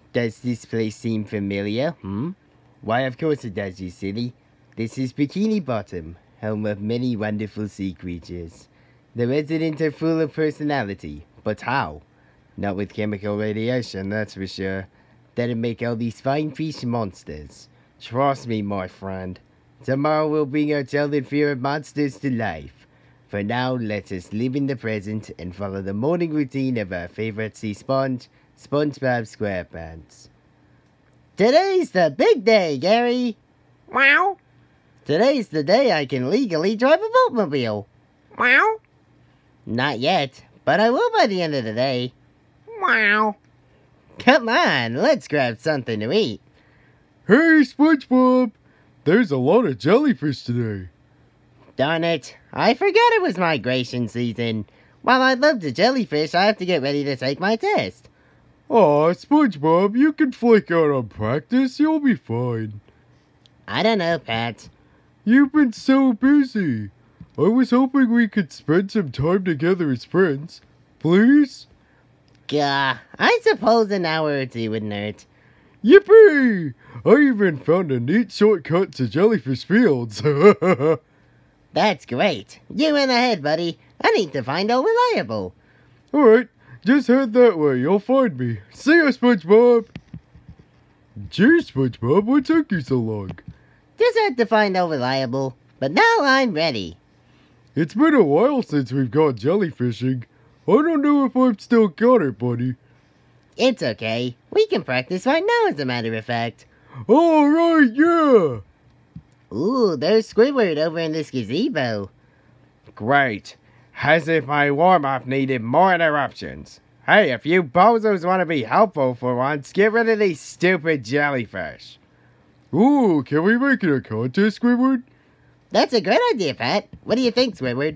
Does this place seem familiar, Why, of course it does, you silly. This is Bikini Bottom, home of many wonderful sea creatures. The residents are full of personality, but how? Not with chemical radiation, that's for sure. That'll make all these fine fish monsters. Trust me, my friend. Tomorrow we'll bring our childhood fear of monsters to life. For now, let us live in the present and follow the morning routine of our favorite sea sponge, SpongeBob SquarePants. Today's the big day, Gary! Wow! Today's the day I can legally drive a boatmobile. Wow! Not yet, but I will by the end of the day. Wow! Come on, let's grab something to eat. Hey, SpongeBob! There's a lot of jellyfish today. Darn it, I forgot it was migration season. While I love the jellyfish, I have to get ready to take my test. Aw, SpongeBob, you can flake out on practice, you'll be fine. I don't know, Pat. You've been so busy. I was hoping we could spend some time together as friends. Please? Gah, I suppose an hour or two wouldn't hurt. Yippee! I even found a neat shortcut to Jellyfish Fields. That's great. You went ahead, buddy. I need to find Overlord. Alright, just head that way. You'll find me. See ya, SpongeBob. Gee, SpongeBob, what took you so long? Just had to find Overlord, but now I'm ready. It's been a while since we've gone jellyfishing. I don't know if I've still got it, buddy. It's okay. We can practice right now, as a matter of fact. Alright, yeah! Ooh, there's Squidward over in this gazebo. Great. As if my warm-up needed more interruptions. Hey, if you bozos want to be helpful for once, get rid of these stupid jellyfish. Ooh, can we make it a contest, Squidward? That's a great idea, Pat. What do you think, Squidward?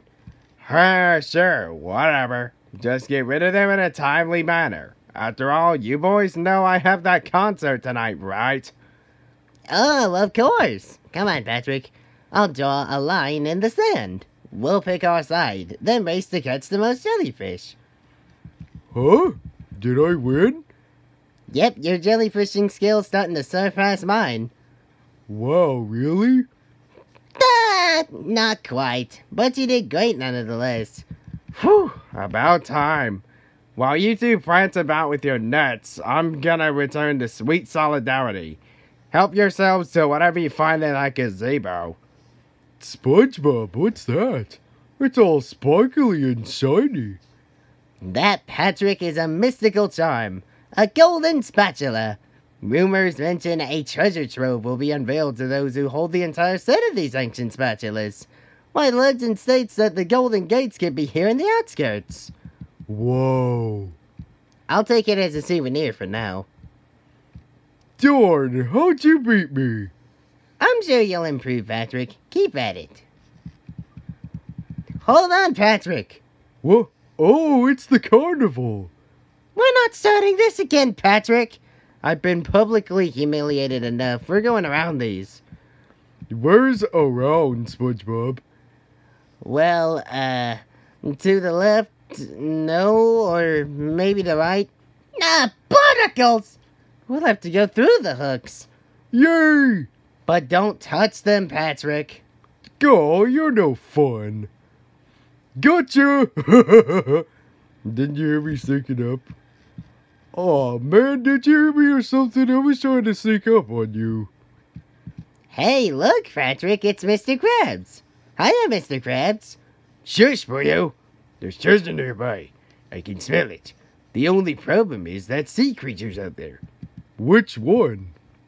Sure, whatever. Just get rid of them in a timely manner. After all, you boys know I have that concert tonight, right? Oh, of course. Come on, Patrick. I'll draw a line in the sand. We'll pick our side, then race to catch the most jellyfish. Huh? Did I win? Yep, your jellyfishing skill's starting to surpass mine. Wow, really? Not quite, but you did great nonetheless. Whew, about time. While you two prance about with your nuts, I'm gonna return to sweet solidarity. Help yourselves to whatever you find in that gazebo. SpongeBob, what's that? It's all sparkly and shiny. That, Patrick, is a mystical charm. A golden spatula. Rumors mention a treasure trove will be unveiled to those who hold the entire set of these ancient spatulas. My legend states that the Golden Gates could be here in the outskirts. Whoa. I'll take it as a souvenir for now. Darn, how'd you beat me? I'm sure you'll improve, Patrick. Keep at it. Hold on, Patrick. What? Oh, it's the carnival. We're not starting this again, Patrick. I've been publicly humiliated enough. We're going around these. Where's around, SpongeBob? Well, to the left, no, or maybe the right. Barnacles! We'll have to go through the hooks. Yay! But don't touch them, Patrick. Oh, you're no fun. Gotcha! Didn't you hear me sneaking up? Aw, man, did you hear me or something? I was trying to sneak up on you. Hey, look, Patrick, it's Mr. Krabs. Hiya, Mr. Krabs. Shush, boyo. There's treasure nearby. I can smell it. The only problem is that sea creature's out there. Which one?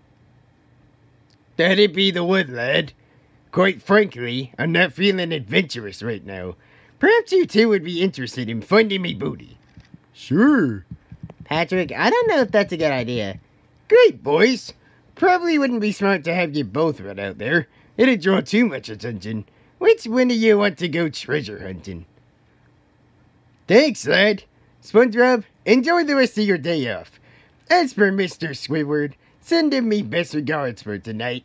That'd be the one, lad. Quite frankly, I'm not feeling adventurous right now. Perhaps you two would be interested in finding me booty. Sure. Patrick, I don't know if that's a good idea. Great, boys. Probably wouldn't be smart to have you both run out there. It'd draw too much attention. Which one of you want to go treasure hunting? Thanks, lad. SpongeBob, enjoy the rest of your day off. As for Mr. Squidward, send him me best regards for tonight.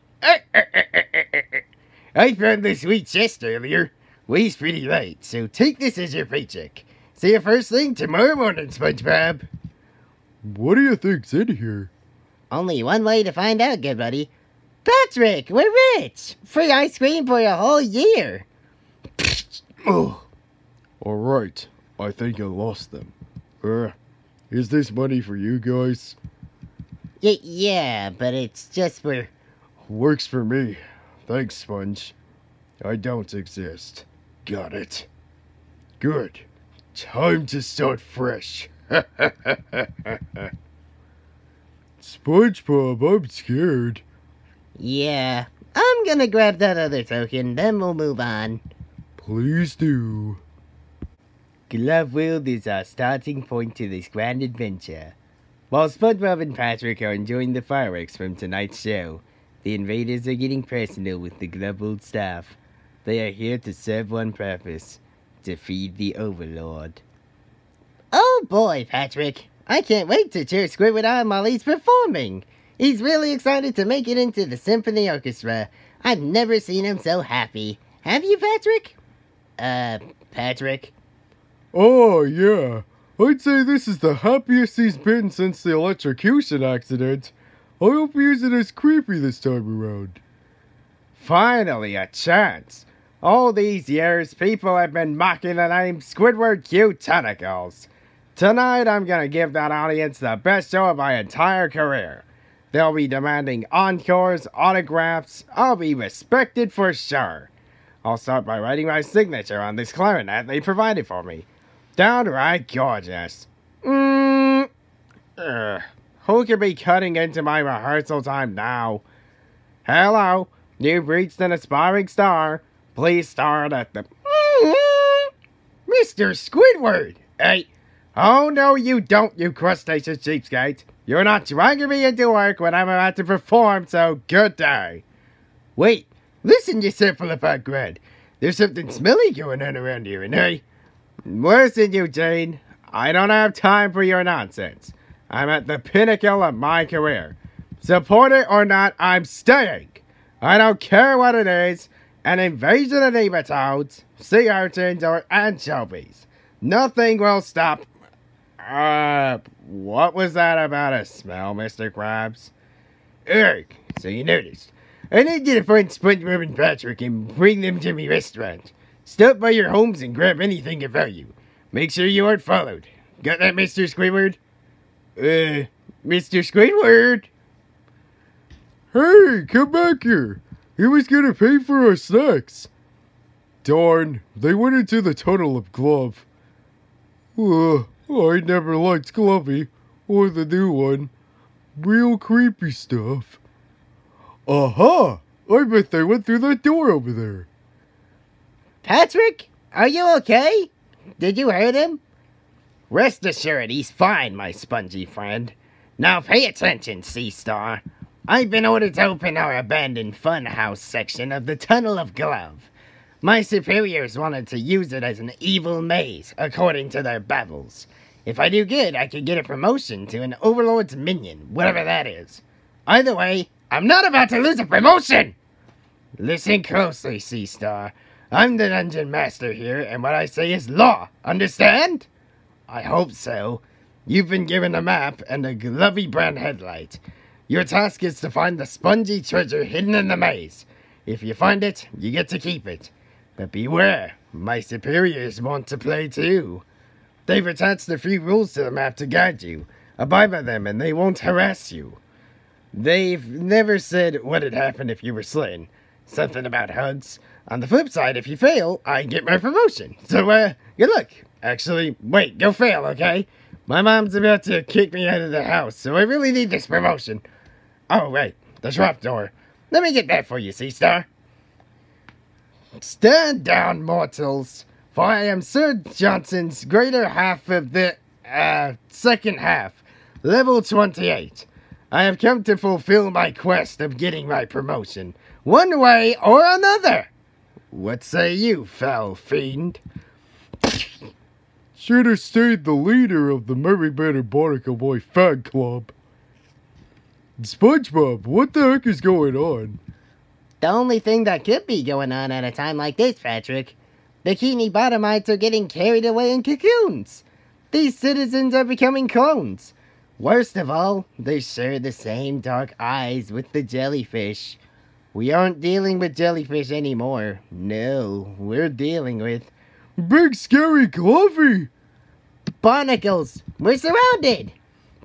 I found the sweet chest earlier. Weighs pretty light, so take this as your paycheck. See you first thing tomorrow morning, SpongeBob. What do you think's in here? Only one way to find out, good buddy. Patrick, we're rich! Free ice cream for a whole year! Oh, alright. I think I lost them. Is this money for you guys? Yeah, but it's just for... Works for me. Thanks, Sponge. I don't exist. Got it. Good. Time to start fresh. SpongeBob, I'm scared. Yeah, I'm gonna grab that other token, then we'll move on. Please do. Glove World is our starting point to this grand adventure. While SpongeBob and Patrick are enjoying the fireworks from tonight's show, the invaders are getting personal with the Glove World staff. They are here to serve one purpose: defeat the Overlord. Oh boy, Patrick! I can't wait to cheer Squidward on while he's performing! He's really excited to make it into the symphony orchestra. I've never seen him so happy. Have you, Patrick? Patrick? Oh, yeah. I'd say this is the happiest he's been since the electrocution accident. I hope he isn't as creepy this time around. Finally, a chance. All these years, people have been mocking the name Squidward Q Tentacles. Tonight, I'm gonna give that audience the best show of my entire career. They'll be demanding encores, autographs. I'll be respected for sure. I'll start by writing my signature on this clarinet they provided for me. Downright gorgeous. Who could be cutting into my rehearsal time now? Hello, you've reached an aspiring star. Please start at the... Mr. Squidward! Hey, oh no you don't, you crustaceous cheapskate. You're not dragging me into work when I'm about to perform, so good day. Wait, listen, you cephalopod grad. There's something smelly going on around here, and hey... Listen, Eugene, I don't have time for your nonsense. I'm at the pinnacle of my career. Support it or not, I'm staying. I don't care what it is, an invasion of nematodes, sea urchins, or anchovies. Nothing will stop... what was that about a smell, Mr. Krabs? Eric, so you noticed. I need you to find SpongeBob and Patrick and bring them to me restaurant. Stop by your homes and grab anything of value. Make sure you aren't followed. Got that, Mr. Squidward? Mr. Squidward? Hey, come back here. He was gonna pay for our snacks. Darn, they went into the tunnel of Glove. I never liked Glovey, or the new one. Real creepy stuff. Aha! I bet they went through that door over there. Patrick, are you okay? Did you hurt him? Rest assured, he's fine, my spongy friend. Now pay attention, Sea Star. I've been ordered to open our abandoned funhouse section of the Tunnel of Glove. My superiors wanted to use it as an evil maze, according to their babbles. If I do good, I could get a promotion to an Overlord's minion, whatever that is. Either way, I'm not about to lose a promotion! Listen closely, Sea Star. I'm the dungeon master here, and what I say is law. Understand? I hope so. You've been given a map and a Glovey brand headlight. Your task is to find the spongy treasure hidden in the maze. If you find it, you get to keep it. But beware, my superiors want to play too. They've attached a few rules to the map to guide you. Abide by them and they won't harass you. They've never said what'd happen if you were slain. Something about hugs. On the flip side, if you fail, I get my promotion. So, good luck. Actually, wait, go fail, okay? My mom's about to kick me out of the house, so I really need this promotion. Oh, right, the trapdoor. Let me get that for you, Sea Star. Stand down, mortals, for I am Sir Johnson's greater half of the, second half, level 28. I have come to fulfill my quest of getting my promotion, one way or another. What say you, foul fiend? Should have stayed the leader of the Merry Man and Barnacle Boy fan club. SpongeBob, what the heck is going on? The only thing that could be going on at a time like this, Patrick. Bikini Bottomites are getting carried away in cocoons. These citizens are becoming clones. Worst of all, they share the same dark eyes with the jellyfish. We aren't dealing with jellyfish anymore. No, we're dealing with Big scary Cluffy! barnacles. We're surrounded.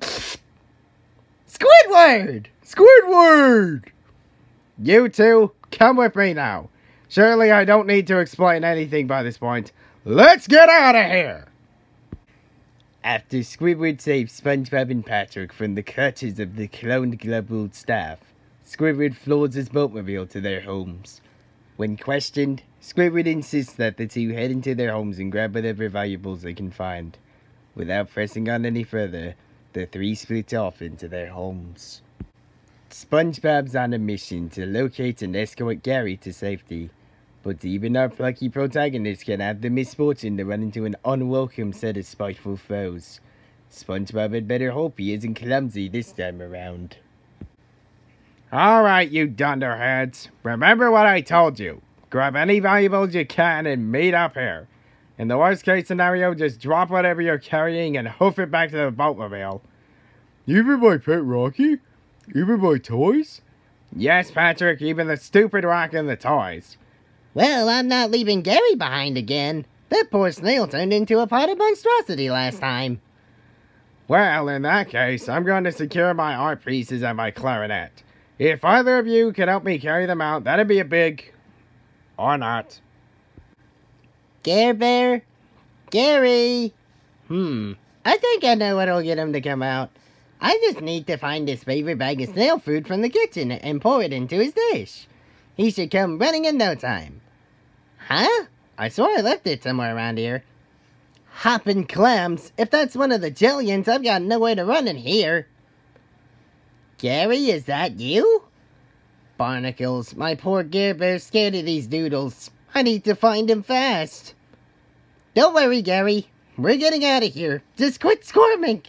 Squidward! Squidward! You two, come with me now. Surely I don't need to explain anything by this point. Let's get out of here! After Squidward saves SpongeBob and Patrick from the clutches of the cloned global staff, Squidward floors his boatmobile to their homes. When questioned, Squidward insists that the two head into their homes and grab whatever valuables they can find. Without pressing on any further, the three split off into their homes. SpongeBob's on a mission to locate and escort Gary to safety, but even our plucky protagonist can have the misfortune to run into an unwelcome set of spiteful foes. SpongeBob had better hope he isn't clumsy this time around. Alright, you dunderheads. Remember what I told you. Grab any valuables you can and meet up here. In the worst case scenario, just drop whatever you're carrying and hoof it back to the boatmobile. Even my pet Rocky? Even my toys? Yes, Patrick, even the stupid rock and the toys. Well, I'm not leaving Gary behind again. That poor snail turned into a pot of monstrosity last time. Well, in that case, I'm going to secure my art pieces and my clarinet. If either of you could help me carry them out, that'd be a big... or not. Care Bear? Gary? I think I know what'll get him to come out. I just need to find his favorite bag of snail food from the kitchen and pour it into his dish. He should come running in no time. Huh? I swore I left it somewhere around here. Hoppin' clams! If that's one of the Jelliens, I've got nowhere to run in here. Gary, is that you? Barnacles, my poor Care Bear's scared of these Doodles. I need to find him fast. Don't worry, Gary. We're getting out of here. Just quit squirming.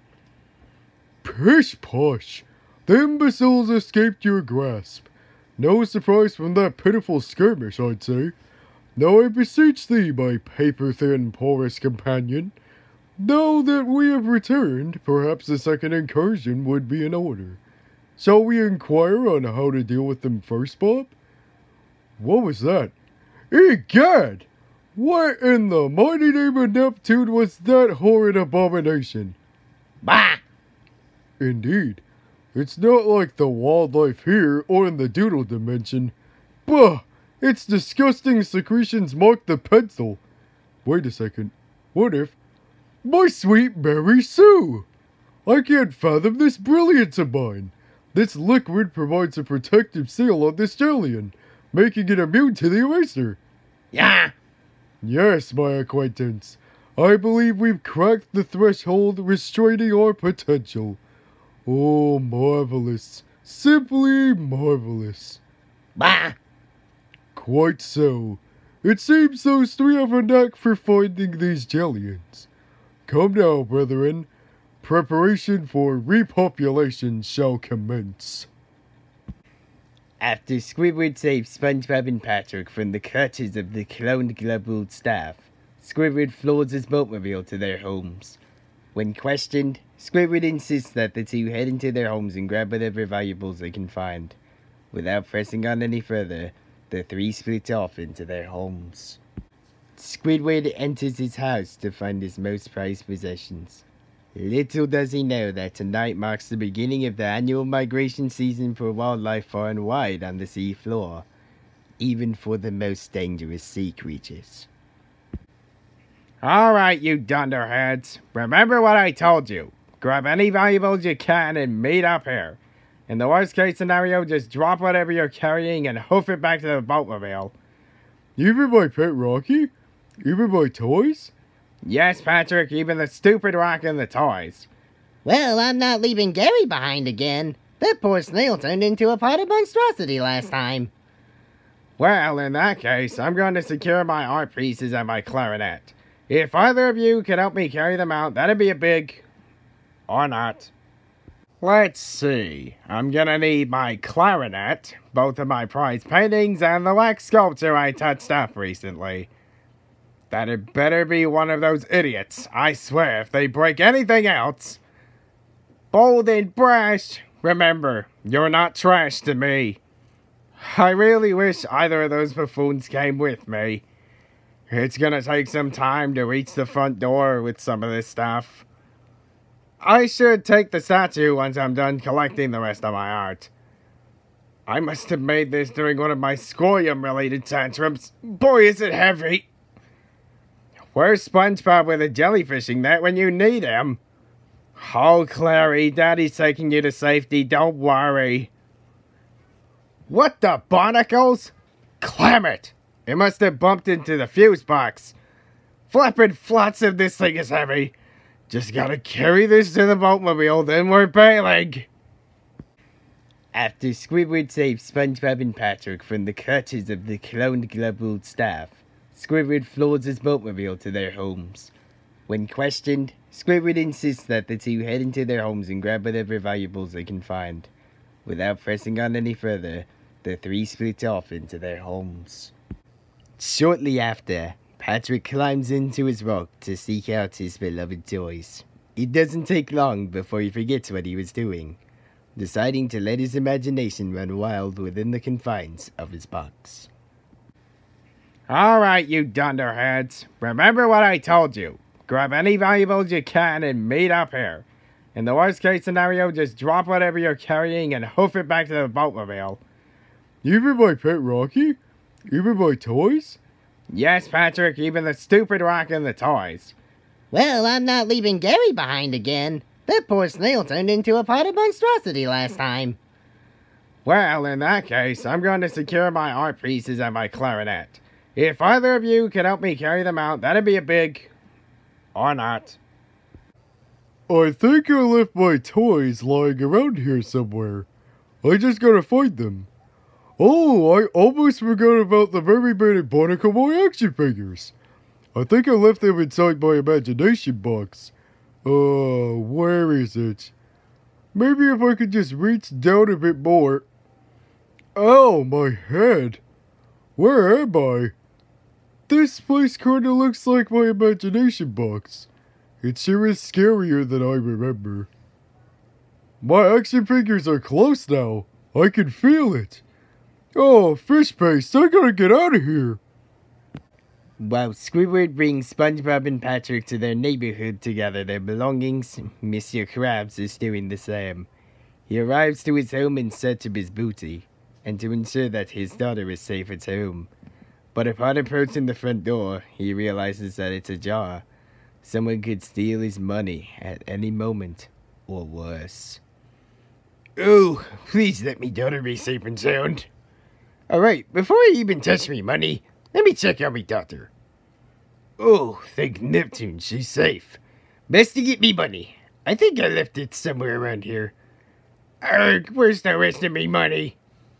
Pish posh! The imbeciles escaped your grasp. No surprise from that pitiful skirmish, I'd say. Now I beseech thee, my paper-thin porous companion, now that we have returned, perhaps a second incursion would be in order. Shall we inquire on how to deal with them first, Bob? What was that? Egad! What in the mighty name of Neptune was that horrid abomination? Bah! Indeed. It's not like the wildlife here or in the Doodle dimension. Bah! Its disgusting secretions mark the pencil. Wait a second. What if... My sweet Mary Sue! I can't fathom this brilliance of mine. This liquid provides a protective seal on this Jellien, making it immune to the eraser. Yeah! Yes, my acquaintance. I believe we've cracked the threshold restraining our potential. Oh, marvelous. Simply marvelous. Bah! Quite so. It seems those three have a knack for finding these Jelliens. Come now, brethren. Preparation for repopulation shall commence. After Squidward saves SpongeBob and Patrick from the clutches of the cloned global staff, Squidward floors his boatmobile to their homes. When questioned, Squidward insists that the two head into their homes and grab whatever valuables they can find. Without pressing on any further, the three split off into their homes. Squidward enters his house to find his most prized possessions. Little does he know that tonight marks the beginning of the annual migration season for wildlife far and wide on the sea floor, even for the most dangerous sea creatures. Alright, you dunderheads. Remember what I told you. Grab any valuables you can and meet up here. In the worst case scenario, just drop whatever you're carrying and hoof it back to the boatmobile. Even my pet Rocky? Even my toys? Yes, Patrick, even the stupid rock and the toys. Well, I'm not leaving Gary behind again. That poor snail turned into a pot of monstrosity last time. Well, in that case, I'm going to secure my art pieces and my clarinet. If either of you could help me carry them out, that'd be a big... or not. Let's see. I'm gonna need my clarinet, both of my prize paintings, and the wax sculpture I touched up recently. That'd better be one of those idiots. I swear, if they break anything else... Bold and brash. Remember, you're not trash to me. I really wish either of those buffoons came with me. It's gonna take some time to reach the front door with some of this stuff. I should take the statue once I'm done collecting the rest of my art. I must have made this during one of my scolium-related tantrums. Boy, is it heavy. Where's SpongeBob with a jellyfishing net when you need him? Oh, Clary, Daddy's taking you to safety, don't worry. What the barnacles? Clam it! It must have bumped into the fuse box. Flapping flotsam, this thing is heavy. Just gotta carry this to the boatmobile, then we're bailing. After Squidward saves SpongeBob and Patrick from the clutches of the cloned Glubbled staff, Squidward floors his boatmobile to their homes. When questioned, Squidward insists that the two head into their homes and grab whatever valuables they can find. Without pressing on any further, the three split off into their homes. Shortly after, Patrick climbs into his rock to seek out his beloved toys. It doesn't take long before he forgets what he was doing, deciding to let his imagination run wild within the confines of his box. Alright, you dunderheads. Remember what I told you. Grab any valuables you can and meet up here. In the worst case scenario, just drop whatever you're carrying and hoof it back to the boatmobile. Even my pet Rocky? Even my toys? Yes, Patrick, even the stupid rock and the toys. Well, I'm not leaving Gary behind again. That poor snail turned into a potted monstrosity last time. Well, in that case, I'm going to secure my art pieces and my clarinet. If either of you could help me carry them out, that'd be a big... or not. I think I left my toys lying around here somewhere. I just gotta find them. Oh, I almost forgot about the merry-minded Barnacle Boy action figures. I think I left them inside my imagination box. Where is it? Maybe if I could just reach down a bit more. Oh, my head. Where am I? This place kinda looks like my imagination box. It sure is scarier than I remember. My action figures are close now. I can feel it. Oh, fish paste, I gotta get out of here. While Squidward brings SpongeBob and Patrick to their neighborhood to gather their belongings, Mr. Krabs is doing the same. He arrives to his home in search of his booty, and to ensure that his daughter is safe at home. But upon approaching the front door, he realizes that it's ajar. Someone could steal his money at any moment, or worse. Oh, please let me daughter be safe and sound. Alright, before you even touch me money, let me check out my daughter. Oh, thank Neptune, she's safe. Best to get me money. I think I left it somewhere around here. Arg, where's the rest of me money?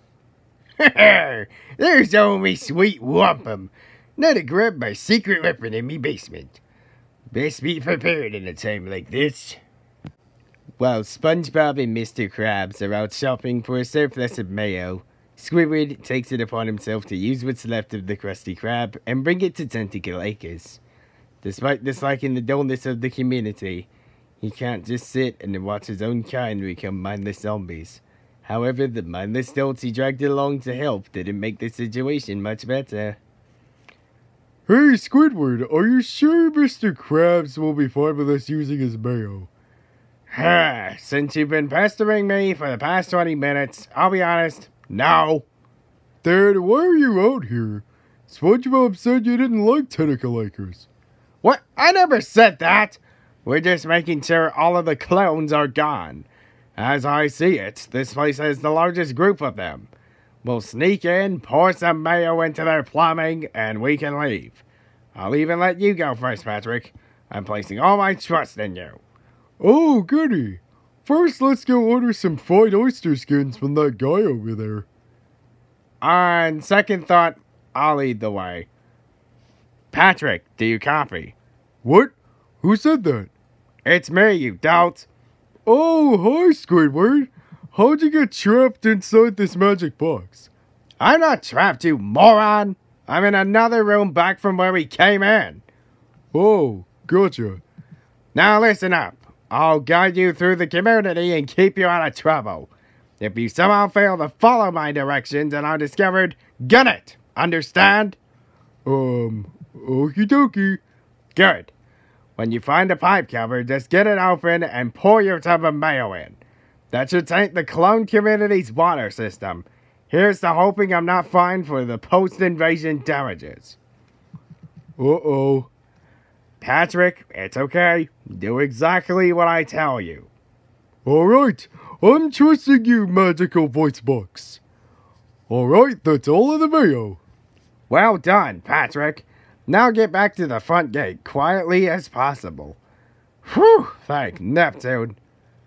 There's only sweet wampum. Now to grab my secret weapon in me basement. Best be prepared in a time like this. While SpongeBob and Mr. Krabs are out shopping for a surplus of mayo, Squidward takes it upon himself to use what's left of the Krusty Krab and bring it to Tentacle Acres. Despite disliking the dullness of the community, he can't just sit and watch his own kind become mindless zombies. However, the mindless dolts he dragged along to help didn't make the situation much better. Hey, Squidward, are you sure Mr. Krabs will be fine with us using his mayo? Since you've been pestering me for the past 20 minutes, I'll be honest, no. Dad, why are you out here? SpongeBob said you didn't like Tentacle Acres. What? I never said that. We're just making sure all of the clones are gone. As I see it, this place has the largest group of them. We'll sneak in, pour some mayo into their plumbing, and we can leave. I'll even let you go first, Patrick. I'm placing all my trust in you. Oh, goody. First, let's go order some fried oyster skins from that guy over there. On second thought, I'll lead the way. Patrick, do you copy? What? Who said that? It's me, you dolt. Oh, hi, Squidward. How'd you get trapped inside this magic box? I'm not trapped, you moron. I'm in another room back from where we came in. Oh, gotcha. Now listen up. I'll guide you through the community and keep you out of trouble. If you somehow fail to follow my directions and are discovered, gun it! Understand? Okie dokie. Good. When you find a pipe cover, just get it open and pour your tub of mayo in. That should taint the clone community's water system. Here's to hoping I'm not fined for the post-invasion damages. Uh-oh. Patrick, it's okay. Do exactly what I tell you. Alright, I'm trusting you, magical voice box. Alright, that's all of the mayo. Well done, Patrick. Now get back to the front gate quietly as possible. Whew, thank Neptune.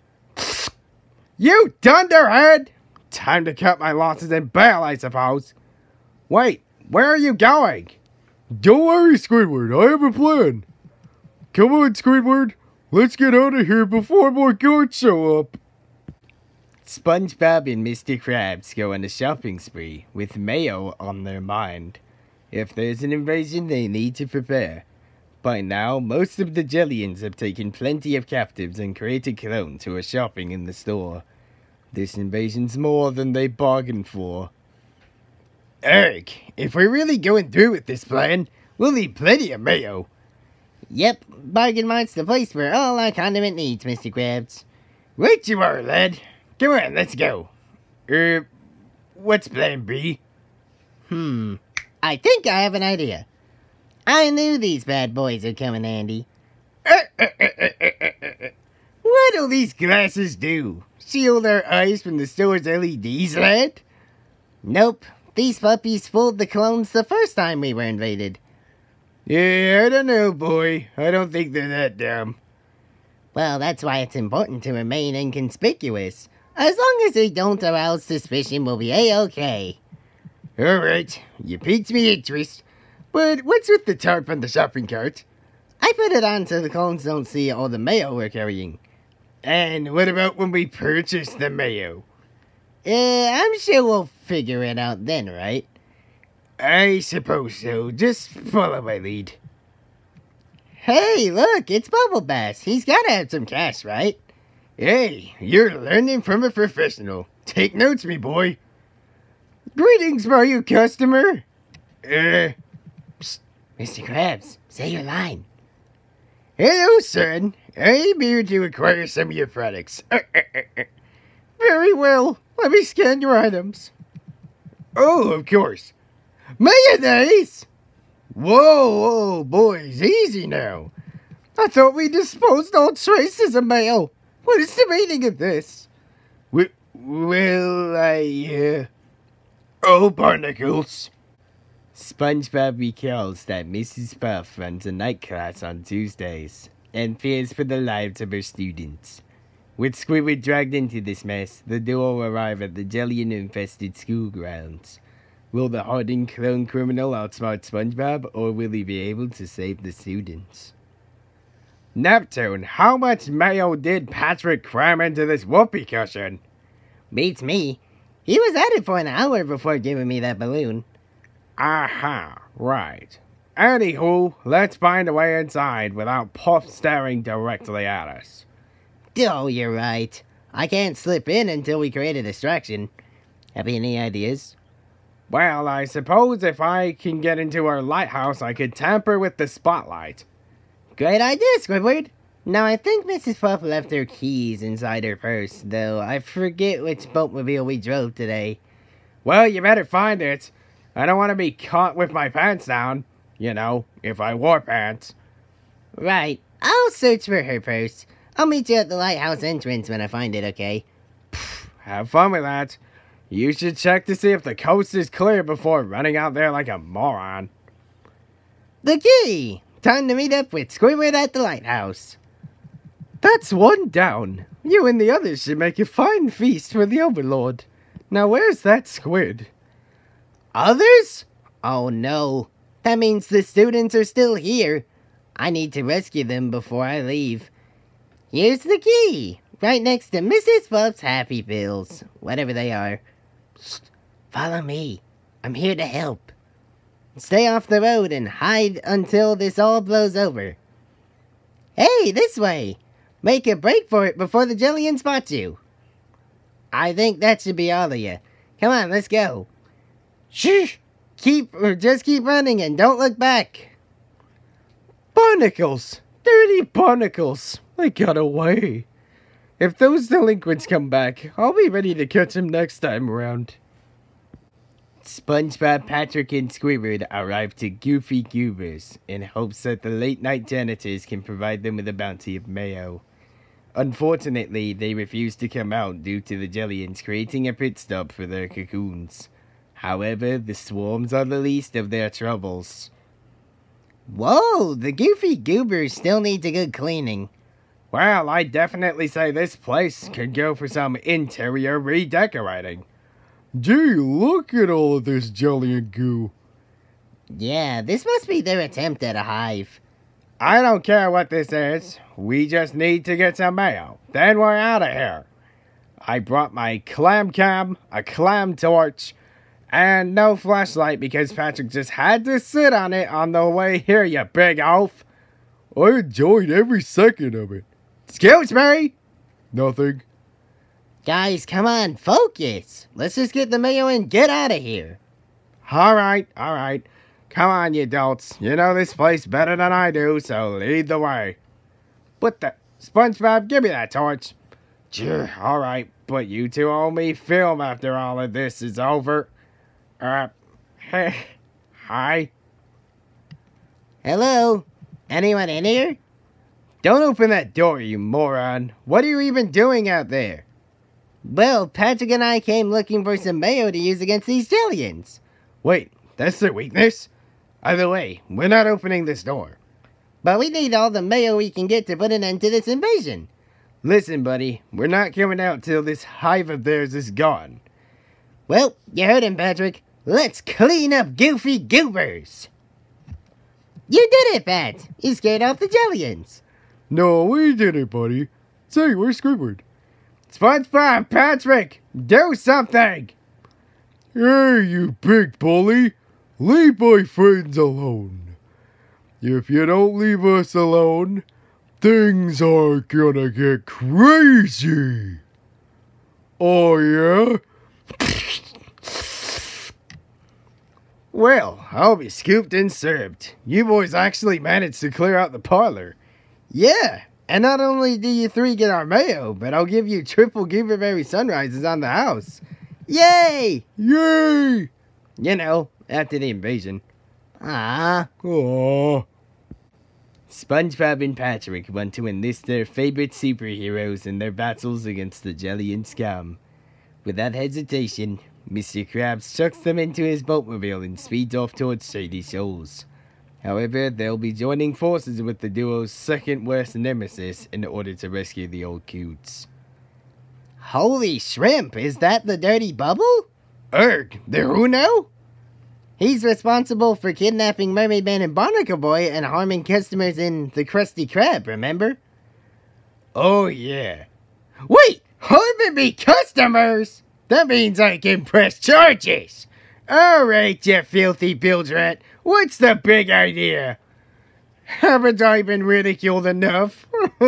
You dunderhead! Time to cut my losses and bail, I suppose. Wait, where are you going? Don't worry, Squidward, I have a plan. Come on, Squidward, let's get out of here before more guards show up. SpongeBob and Mr. Krabs go on a shopping spree with mayo on their mind. If there's an invasion, they need to prepare. By now, most of the Jelliens have taken plenty of captives and created clones who are shopping in the store. This invasion's more than they bargained for. Eric, if we're really going through with this plan, we'll need plenty of mayo. Yep, Bargain Mart's the place for all our condiment needs, Mr. Krabs. Right you are, lad. Come on, let's go. What's plan B? I think I have an idea. I knew these bad boys would come in handy. What'll these glasses do? Shield our eyes from the store's LEDs, lad? Nope, these puppies fooled the clones the first time we were invaded. Yeah, I don't know, boy. I don't think they're that dumb. Well, that's why it's important to remain inconspicuous. As long as we don't arouse suspicion, we'll be A-okay. Alright, you piqued me interest. But what's with the tarp on the shopping cart? I put it on so the clones don't see all the mayo we're carrying. And what about when we purchase the mayo? I'm sure we'll figure it out then, right? I suppose so. Just follow my lead. Hey, look, it's Bubble Bass. He's gotta have some cash, right? Hey, you're learning from a professional. Take notes, me boy. Greetings, Mario customer. Psst, Mr. Krabs, say your line. Hello, son. I'm here to acquire some of your products. Very well. Let me scan your items. Oh, of course. Mayonnaise! Whoa, boys, easy now. I thought we disposed all traces of mayo. What is the meaning of this? Oh, barnacles. SpongeBob recalls that Mrs. Puff runs a night class on Tuesdays and fears for the lives of her students. With Squidward dragged into this mess, the duo arrive at the Jellien-infested school grounds. Will the hardened clone criminal outsmart SpongeBob, or will he be able to save the students? Neptune, how much mayo did Patrick cram into this whoopee cushion? Beats me. He was at it for an hour before giving me that balloon. Aha, right. Anywho, let's find a way inside without Puff staring directly at us. Oh, you're right. I can't slip in until we create a distraction. Have you any ideas? Well, I suppose if I can get into our lighthouse, I could tamper with the spotlight. Great idea, Squidward. Now, I think Mrs. Puff left her keys inside her purse, though I forget which boatmobile we drove today. Well, you better find it. I don't want to be caught with my pants down. You know, if I wore pants. Right. I'll search for her purse. I'll meet you at the lighthouse entrance when I find it, okay? Have fun with that. You should check to see if the coast is clear before running out there like a moron. The key! Time to meet up with Squidward at the lighthouse. That's one down. You and the others should make a fine feast for the Overlord. Now where's that squid? Others? Oh no. That means the students are still here. I need to rescue them before I leave. Here's the key. Right next to Mrs. Puff's Happy Pills. Whatever they are. Shh, follow me. I'm here to help. Stay off the road and hide until this all blows over. Hey, this way. Make a break for it before the Jellien spots you. I think that should be all of you. Come on, let's go. Shh! Just keep running and don't look back. Barnacles! Dirty barnacles! They got away. If those delinquents come back, I'll be ready to catch them next time around. SpongeBob, Patrick, and Squidward arrive to Goofy Goober's in hopes that the late-night janitors can provide them with a bounty of mayo. Unfortunately, they refuse to come out due to the Jelliens creating a pit stop for their cocoons. However, the swarms are the least of their troubles. Whoa, the Goofy Goobers still needs a good cleaning. Well, I definitely say this place could go for some interior redecorating. Gee, look at all of this jelly and goo. Yeah, this must be their attempt at a hive. I don't care what this is. We just need to get some mayo. Then we're out of here. I brought my clam cam, a clam torch, and no flashlight because Patrick just had to sit on it on the way here, you big oaf. I enjoyed every second of it. Excuse me? Nothing. Guys, come on, focus. Let's just get the mayo and get out of here. All right. Come on, you adults. You know this place better than I do, so lead the way. What the... SpongeBob, give me that torch. All right, but you two owe me film after all of this is over. Hey, hi. Hello? Anyone in here? Don't open that door, you moron. What are you even doing out there? Well, Patrick and I came looking for some mayo to use against these Jelliens. Wait, that's their weakness? Either way, we're not opening this door. But we need all the mayo we can get to put an end to this invasion. Listen, buddy, we're not coming out till this hive of theirs is gone. Well, you heard him, Patrick. Let's clean up Goofy Goobers. You did it, Pat. You scared off the Jelliens. No, we did it, buddy. Say, where's Squidward? SpongeBob, Patrick, do something! Hey, you big bully. Leave my friends alone. If you don't leave us alone, things are gonna get crazy. Oh, yeah? Well, I'll be scooped and served. You boys actually managed to clear out the parlor. Yeah, and not only do you three get our mayo, but I'll give you triple Gooberberry sunrises on the house. Yay! Yay! You know, after the invasion. Ah. Aw. SpongeBob and Patrick want to enlist their favorite superheroes in their battles against the Jellien scum. Without hesitation, Mr. Krabs chucks them into his boatmobile and speeds off towards Shady Shoals. However, they'll be joining forces with the duo's second worst nemesis in order to rescue the old coots. Holy shrimp, is that the Dirty Bubble? Erg, the who now? He's responsible for kidnapping Mermaid Man and Barnacle Boy and harming customers in the Krusty Krab, remember? Oh, yeah. Wait, harming me customers? That means I can press charges. All right, you filthy bilge rat. What's the big idea? Haven't I been ridiculed enough?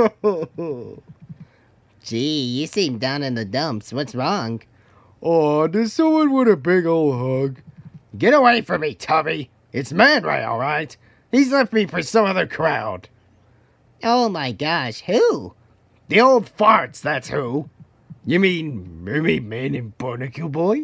Gee, you seem down in the dumps. What's wrong? Aw, does someone want a big old hug? Get away from me, Tubby. It's Man Ray, all right. He's left me for some other crowd. Oh my gosh, who? The old farts, that's who. You mean Mermaid Man and Barnacle Boy?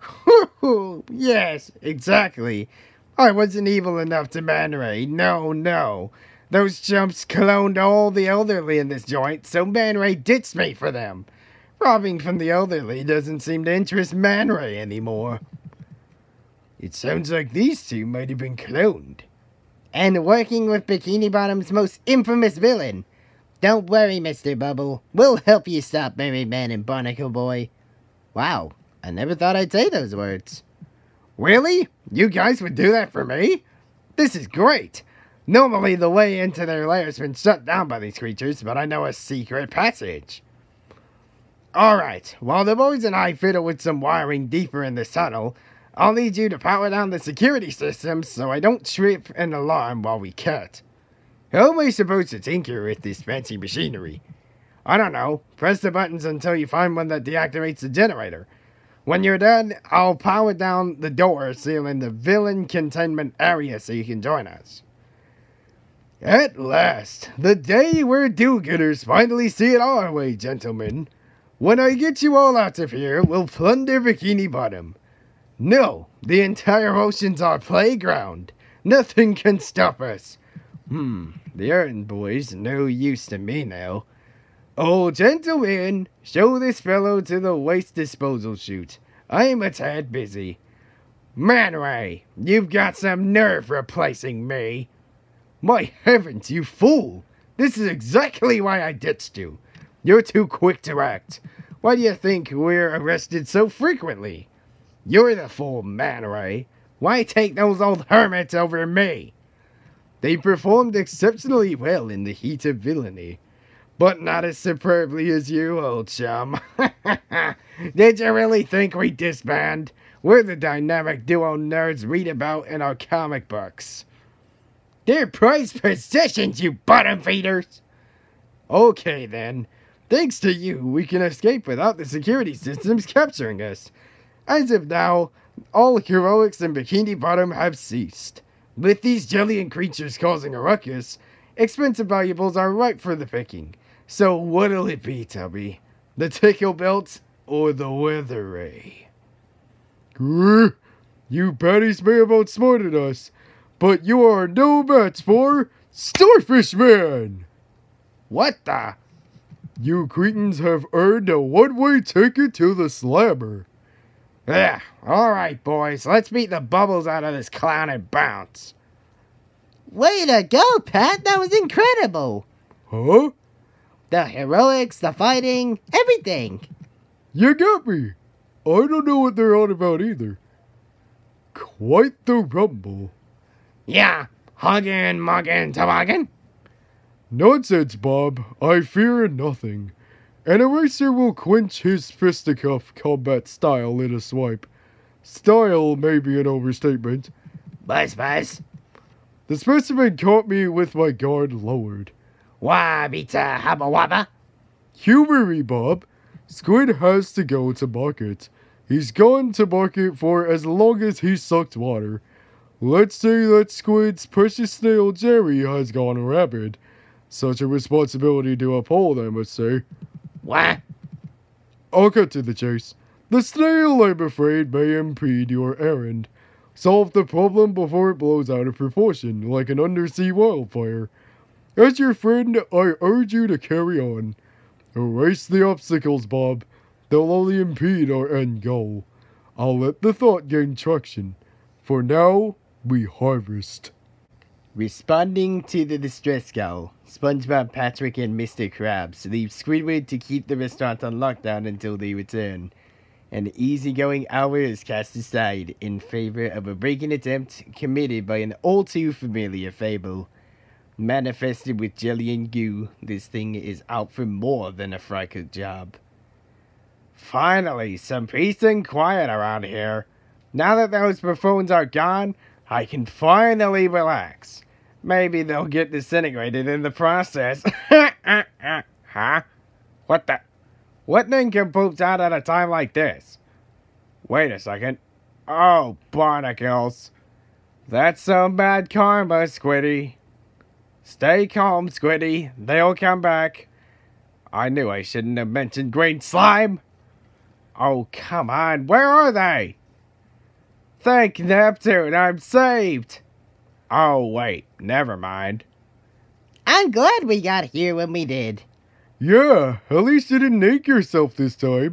Yes, exactly. I wasn't evil enough to Man Ray. No. Those chumps cloned all the elderly in this joint, so Man Ray ditched me for them. Robbing from the elderly doesn't seem to interest Man Ray anymore. It sounds like these two might have been cloned. And working with Bikini Bottom's most infamous villain. Don't worry, Mr. Bubble. We'll help you stop Mermaid Man and Barnacle Boy. Wow, I never thought I'd say those words. Really? You guys would do that for me? This is great. Normally the way into their lair's been shut down by these creatures, but I know a secret passage. Alright, while the boys and I fiddle with some wiring deeper in this tunnel, I'll need you to power down the security system so I don't trip an alarm while we cut. How am I supposed to tinker with this fancy machinery? I don't know. Press the buttons until you find one that deactivates the generator. When you're done, I'll power down the door, sealing the villain containment area so you can join us. At last, the day where do-gooders finally see it our way, gentlemen. When I get you all out of here, we'll plunder Bikini Bottom. No, the entire ocean's our playground. Nothing can stop us. The errand boy's no use to me now. Oh, gentlemen, show this fellow to the waste disposal chute. I'm a tad busy. Man Ray, you've got some nerve replacing me. My heavens, you fool! This is exactly why I ditched you. You're too quick to act. Why do you think we're arrested so frequently? You're the fool, Man Ray. Why take those old hermits over me? They performed exceptionally well in the heat of villainy. But not as superbly as you, old chum. Did you really think we'd disband? We're the dynamic duo nerds read about in our comic books. They're prized possessions, you bottom feeders! Okay then. Thanks to you, we can escape without the security systems capturing us. As of now, all heroics in Bikini Bottom have ceased. With these Jellien creatures causing a ruckus, expensive valuables are ripe for the picking. So what'll it be, Tubby? The tickle belt or the weather ray? Grr, you baddies may have outsmarted us, but you are no match for Starfish Man! What the? You cretins have earned a one-way ticket to the Slammer. Yeah, alright boys, let's beat the bubbles out of this clown and bounce. Way to go, Pat. That was incredible. Huh? The heroics, the fighting, everything. You got me. I don't know what they're on about either. Quite the rumble. Yeah, huggin', muggin', toboggan. Nonsense, Bob. I fear nothing. An eraser will quench his fisticuff combat style in a swipe. Style may be an overstatement. Buzz, buzz. The specimen caught me with my guard lowered. Wabita habba wabba. Humor me, Bob. Squid has to go to market. He's gone to market for as long as he sucked water. Let's say that Squid's precious snail Jerry has gone rabid. Such a responsibility to uphold, I must say. What? I'll cut to the chase. The snail, I'm afraid, may impede your errand. Solve the problem before it blows out of proportion, like an undersea wildfire. As your friend, I urge you to carry on. Erase the obstacles, Bob. They'll only impede our end goal. I'll let the thought gain traction. For now, we harvest. Responding to the distress call, SpongeBob, Patrick, and Mr. Krabs leave Squidward to keep the restaurant on lockdown until they return. An easygoing hour is cast aside in favor of a break-in attempt committed by an all-too-familiar fable. Manifested with jelly and goo, this thing is out for more than a fry cook job. Finally, some peace and quiet around here. Now that those buffoons are gone, I can finally relax. Maybe they'll get disintegrated in the process. Huh? What the? What nincompoops out at a time like this? Wait a second. Oh, barnacles. That's some bad karma, Squiddy. Stay calm, Squiddy. They'll come back. I knew I shouldn't have mentioned green slime. Oh, come on. Where are they? Thank Neptune, I'm saved. Oh, wait. Never mind. I'm glad we got here when we did. Yeah, at least you didn't ache yourself this time.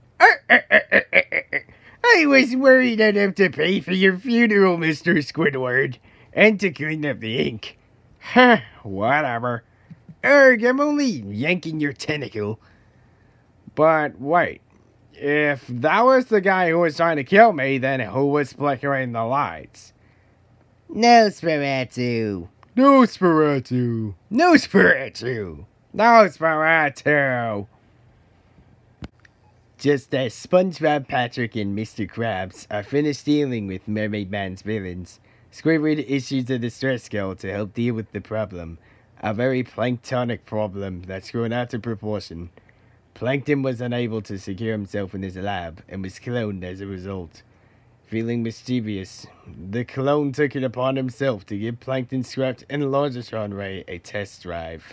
I was worried I'd have to pay for your funeral, Mr. Squidward, and to clean up the ink. Huh, whatever. Erg, I'm only yanking your tentacle. But wait, if that was the guy who was trying to kill me, then who was flickering the lights? Nosferatu. Nosferatu. Nosferatu. Nosferatu. Just as SpongeBob, Patrick, and Mr. Krabs are finished dealing with Mermaid Man's villains, Squidward issues a distress call to help deal with the problem. A very planktonic problem that's grown out of proportion. Plankton was unable to secure himself in his lab and was cloned as a result. Feeling mischievous, the clone took it upon himself to give Plankton Scrapped and Largatron Ray a test drive.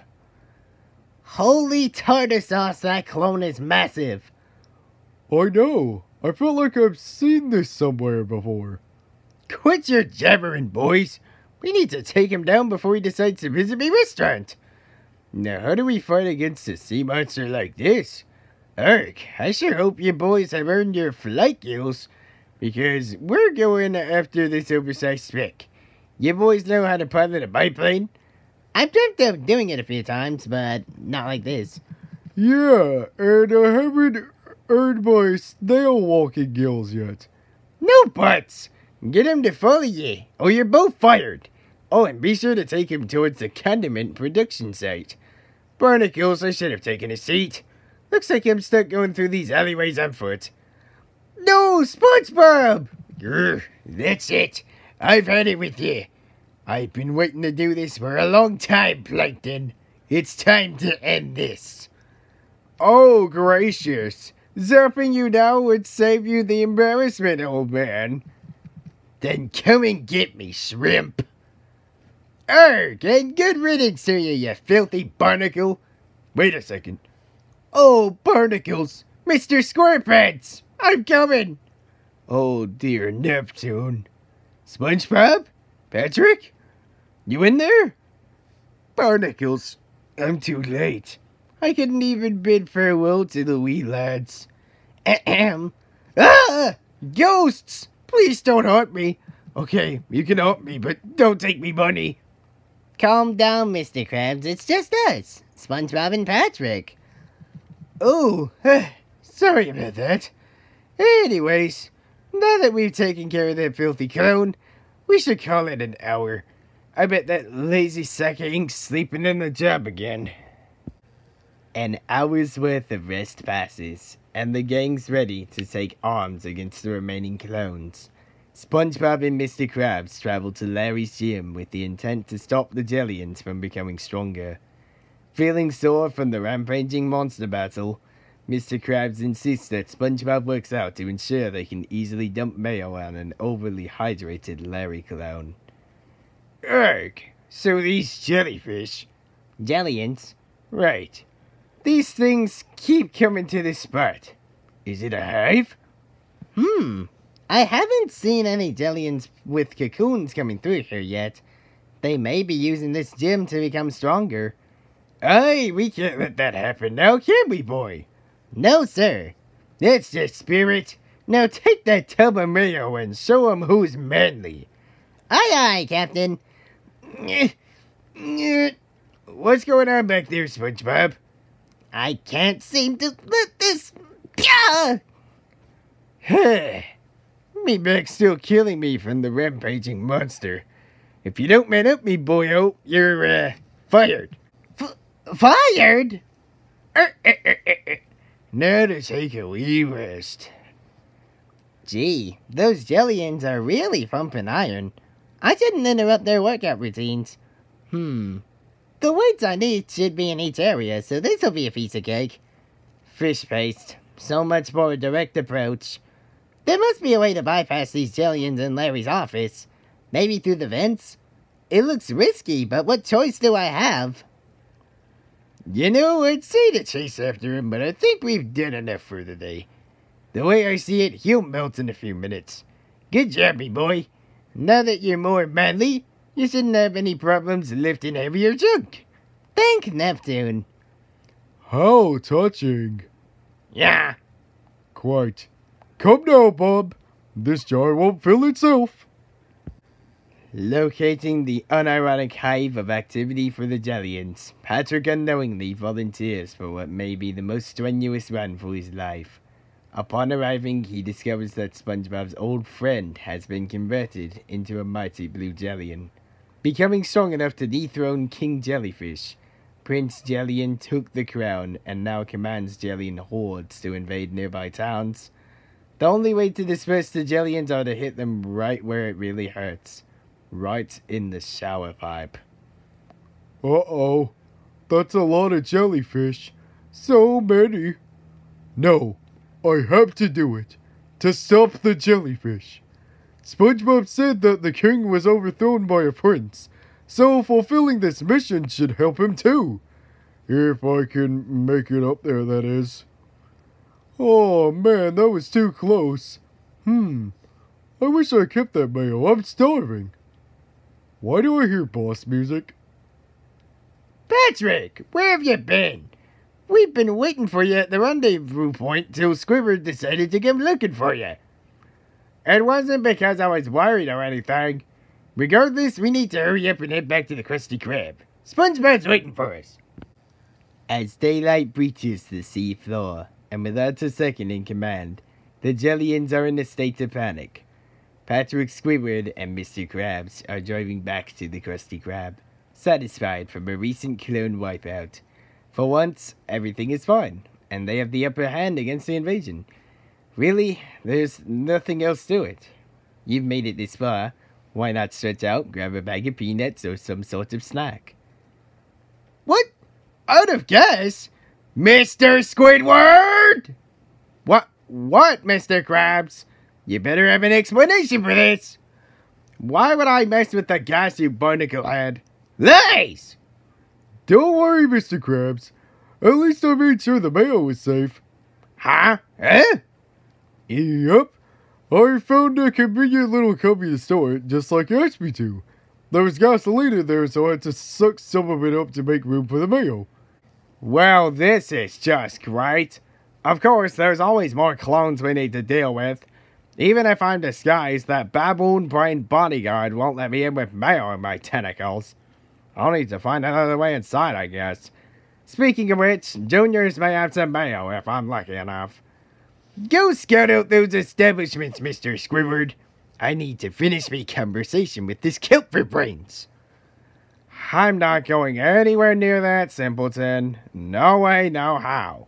Holy tartar sauce, that clone is massive. I know. I feel like I've seen this somewhere before. Quit your jabbering, boys. We need to take him down before he decides to visit me restaurant. Now, how do we fight against a sea monster like this? Ark, I sure hope you boys have earned your flight gills, because we're going after this oversized speck. You boys know how to pilot a biplane? I've dreamt of doing it a few times, but not like this. Yeah, and I haven't earned my snail walking gills yet. No buts! Get him to follow you, or you're both fired. Oh, and be sure to take him towards the condiment production site. Barnacles, I should have taken a seat. Looks like I'm stuck going through these alleyways on foot. No, SpongeBob! Grr, that's it. I've had it with you. I've been waiting to do this for a long time, Plankton. It's time to end this. Oh, gracious. Zapping you now would save you the embarrassment, old man. Then come and get me, shrimp. Arg, and good riddance to you, you filthy barnacle. Wait a second. Oh, barnacles. Mr. SquarePants, I'm coming. Oh, dear Neptune. SpongeBob? Patrick? You in there? Barnacles, I'm too late. I couldn't even bid farewell to the wee lads. Ahem. Ah! Ghosts! Please don't haunt me. Okay, you can haunt me, but don't take me money. Calm down, Mr. Krabs. It's just us, SpongeBob and Patrick. Oh, sorry about that. Anyways, now that we've taken care of that filthy clone, we should call it an hour. I bet that lazy sack of ink's sleeping in the job again. An hour's worth of rest passes, and the gang's ready to take arms against the remaining clones. SpongeBob and Mr. Krabs travel to Larry's gym with the intent to stop the Jelliens from becoming stronger. Feeling sore from the rampaging monster battle, Mr. Krabs insists that SpongeBob works out to ensure they can easily dump mayo on an overly hydrated Larry clone. Ugh, so these jellyfish... Jelliens? Right. These things keep coming to this spot. Is it a hive? I haven't seen any Jelliens with cocoons coming through here yet. They may be using this gym to become stronger. Aye, we can't let that happen now, can we, boy? No, sir. That's the spirit. Now take that tub of mayo and show 'em who's manly. Aye, aye, Captain. What's going on back there, SpongeBob? I can't seem to let this... Me back's still killing me from the rampaging monster. If you don't man up me, boyo, you're, fired. Fired? Now to take a wee rest. Gee, those Jelliens are really pumping iron. I shouldn't interrupt their workout routines. The weights I need should be in each area, so this'll be a piece of cake. Fish paste. So much more direct approach. There must be a way to bypass these Jelliens in Larry's office. Maybe through the vents? It looks risky, but what choice do I have? You know, I'd say to chase after him, but I think we've done enough for the day. The way I see it, he'll melt in a few minutes. Good job, me boy. Now that you're more manly, you shouldn't have any problems lifting heavier junk. Thank Neptune. How touching. Yeah. Quite. Come now, Bob. This jar won't fill itself. Locating the unironic hive of activity for the Jelliens, Patrick unknowingly volunteers for what may be the most strenuous run for his life. Upon arriving, he discovers that SpongeBob's old friend has been converted into a mighty blue Jellien. Becoming strong enough to dethrone King Jellyfish, Prince Jellien took the crown and now commands Jellien hordes to invade nearby towns. The only way to disperse the Jelliens are to hit them right where it really hurts. Right in the shower pipe. Uh-oh. That's a lot of jellyfish. So many. No, I have to do it. To stop the jellyfish. SpongeBob said that the king was overthrown by a prince, so fulfilling this mission should help him too. If I can make it up there, that is. Oh man, that was too close. I wish I kept that mayo. I'm starving. Why do I hear boss music? Patrick, where have you been? We've been waiting for you at the rendezvous point till Squidward decided to come looking for you. It wasn't because I was worried or anything. Regardless, we need to hurry up and head back to the Krusty Krab. SpongeBob's waiting for us. As daylight breaches the sea floor, and without a second in command, the Jelliens are in a state of panic. Patrick, Squidward, and Mr. Krabs are driving back to the Krusty Krab, satisfied from a recent clone wipeout. For once, everything is fine, and they have the upper hand against the invasion. Really, there's nothing else to it. You've made it this far. Why not stretch out, grab a bag of peanuts or some sort of snack? What? Out of gas? Mr. Squidward? What, Mr. Krabs? You better have an explanation for this. Why would I mess with the gas, you barnacle head? Lies! Don't worry, Mr. Krabs. At least I made sure the mayo was safe. Huh? Yep. I found a convenient little cubby to store it, just like you asked me to. There was gasoline in there, so I had to suck some of it up to make room for the mayo. Well, this is just great. Of course, there's always more clones we need to deal with. Even if I'm disguised, that baboon-brained bodyguard won't let me in with mayo in my tentacles. I'll need to find another way inside, I guess. Speaking of which, Juniors may have some mayo if I'm lucky enough. Go scout out those establishments, Mr. Squidward. I need to finish my conversation with this kelp for brains. I'm not going anywhere near that, simpleton. No way, no how.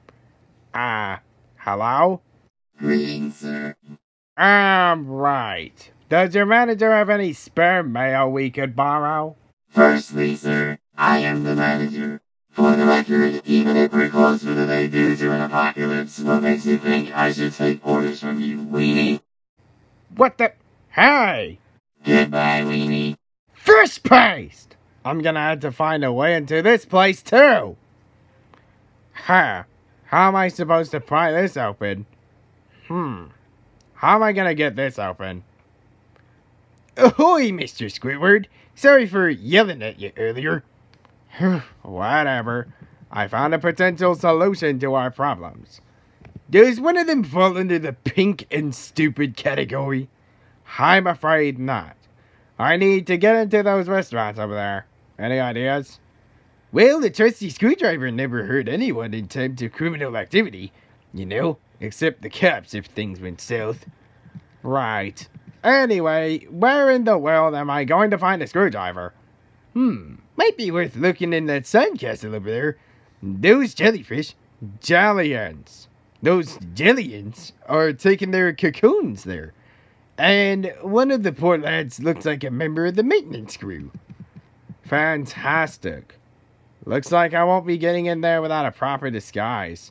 Hello? Greetings, sir. Right. Does your manager have any spare mayo we could borrow? Firstly, sir, I am the manager. For the record, even if we're closer than they do to an apocalypse, what makes you think I should take orders from you, weenie? What the? Hey! Goodbye, weenie. Fish paste! I'm gonna have to find a way into this place, too! How am I supposed to pry this open? How am I gonna get this open? Ahoy, Mr. Squidward! Sorry for yelling at you earlier. Whatever. I found a potential solution to our problems. Does one of them fall under the pink and stupid category? I'm afraid not. I need to get into those restaurants over there. Any ideas? Well, the trusty screwdriver never hurt anyone in terms of criminal activity, you know, except the cops if things went south. Right. Anyway, where in the world am I going to find a screwdriver? Might be worth looking in that sandcastle over there. Those jellyfish, Jelliens. Those Jelliens are taking their cocoons there. And one of the poor lads looks like a member of the maintenance crew. Fantastic. Looks like I won't be getting in there without a proper disguise.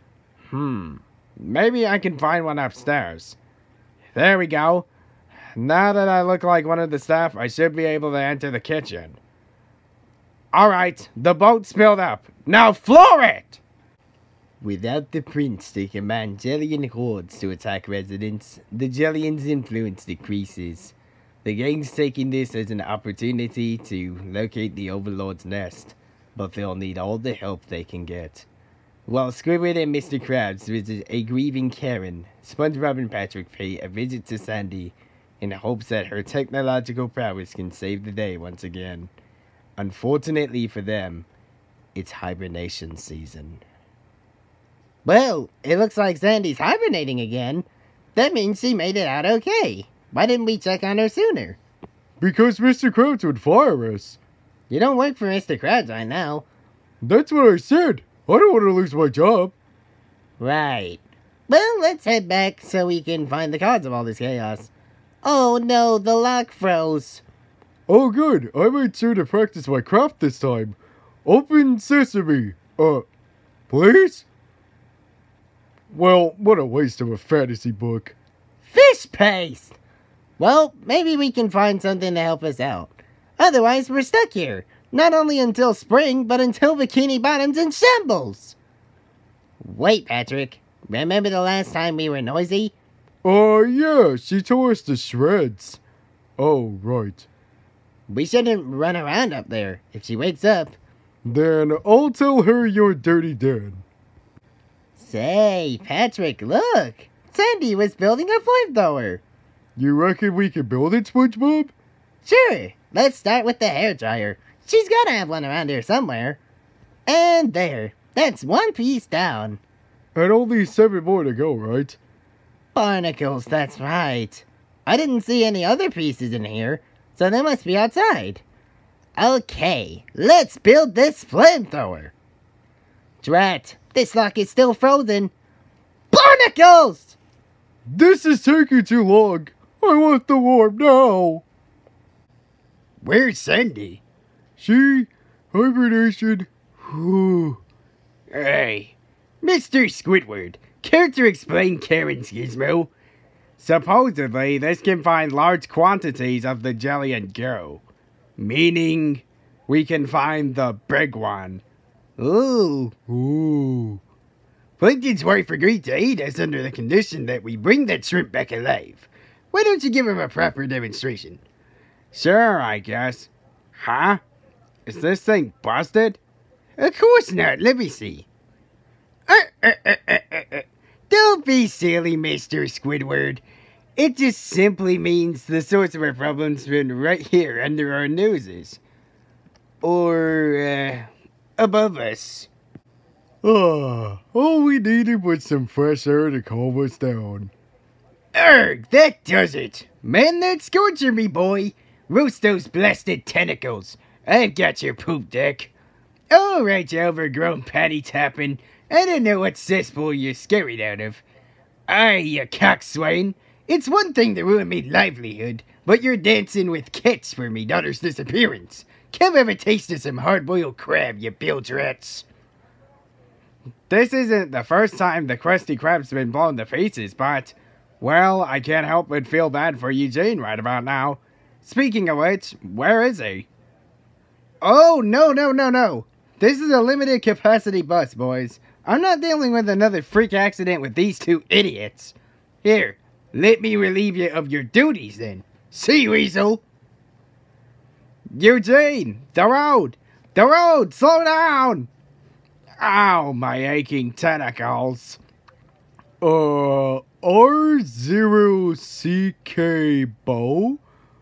Maybe I can find one upstairs. There we go. Now that I look like one of the staff, I should be able to enter the kitchen. Alright, the boat spilled up. Now floor it! Without the prince to command Jellien hordes to attack residents, the Jelliens' influence decreases. The gang's taking this as an opportunity to locate the Overlord's nest, but they'll need all the help they can get. While Squidward and Mr. Krabs visit a grieving Karen, SpongeBob and Patrick pay a visit to Sandy in hopes that her technological prowess can save the day once again. Unfortunately for them, it's hibernation season. Well, it looks like Sandy's hibernating again. That means she made it out okay. Why didn't we check on her sooner? Because Mr. Krabs would fire us. You don't work for Mr. Krabs right now. That's what I said. I don't want to lose my job. Right. Well, let's head back so we can find the cause of all this chaos. Oh no, the lock froze. Oh, good. I made sure to practice my craft this time. Open sesame. Please? Well, what a waste of a fantasy book. Fish paste! Well, maybe we can find something to help us out. Otherwise, we're stuck here. Not only until spring, but until Bikini Bottom's in shambles. Wait, Patrick. Remember the last time we were noisy? Yeah, she tore us to shreds. Oh, right. We shouldn't run around up there. If she wakes up... Then I'll tell her you're dirty Dan. Say, Patrick, look! Sandy was building a flamethrower. You reckon we can build it, SpongeBob? Sure. Let's start with the hairdryer. She's gotta have one around here somewhere. And there. That's one piece down. And only 7 more to go, right? Barnacles, that's right. I didn't see any other pieces in here, so they must be outside. Okay, let's build this flamethrower. Drat, this lock is still frozen. Barnacles! This is taking too long. I want the warm now. Where's Sandy? She, hibernation. Whew. Hey, Mr. Squidward, care to explain Karen's gizmo? Supposedly, this can find large quantities of the Jellien Go. Meaning, we can find the big one. Ooh. Ooh. Plankton's wife agreed to aid us under the condition that we bring that shrimp back alive. Why don't you give him a proper demonstration? Sure, I guess. Huh? Is this thing busted? Of course not. Let me see. Don't be silly, Mr. Squidward. It just simply means the source of our problem's been right here under our noses. Or, above us. All we needed was some fresh air to calm us down. Erg, that does it. Man that scorcher, me boy. Roast those blasted tentacles. I've got your poop deck. All right, you overgrown patty tapping. I don't know what cesspool you're scurried out of. Aye, you coxswain. It's one thing to ruin me livelihood, but you're dancing with cats for me daughter's disappearance. Come have a taste of some hard-boiled crab, you bilge rats. This isn't the first time the Krusty Krab's been blown to pieces, but... well, I can't help but feel bad for Eugene right about now. Speaking of which, where is he? Oh, no. This is a limited capacity bus, boys. I'm not dealing with another freak accident with these two idiots. Here, let me relieve you of your duties then. See, Weasel? Eugene! The road! Slow down! Ow, my aching tentacles. R0CK Bo?